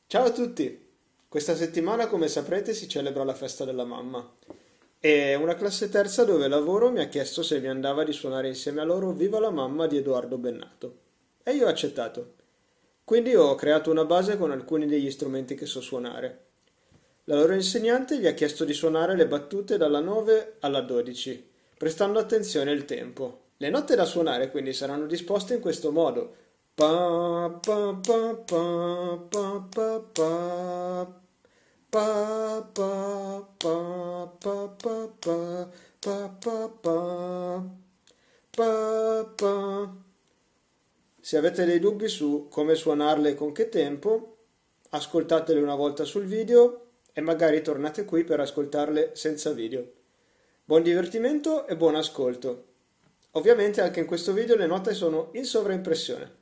Ciao a tutti! Questa settimana, come saprete, si celebra la festa della mamma e una classe terza dove lavoro mi ha chiesto se mi andava di suonare insieme a loro Viva la mamma di Edoardo Bennato e io ho accettato. Quindi ho creato una base con alcuni degli strumenti che so suonare. La loro insegnante gli ha chiesto di suonare le battute dalla 9 alla 12, prestando attenzione al tempo. Le note da suonare quindi saranno disposte in questo modo. Pa, pa, pa, pa, pa, pa, pa. Pa, pa, pa, pa, pa, pa, pa, pa, pa, pa, pa. Se avete dei dubbi su come suonarle e con che tempo, ascoltatele una volta sul video e magari tornate qui per ascoltarle senza video. Buon divertimento e buon ascolto. Ovviamente anche in questo video le note sono in sovraimpressione.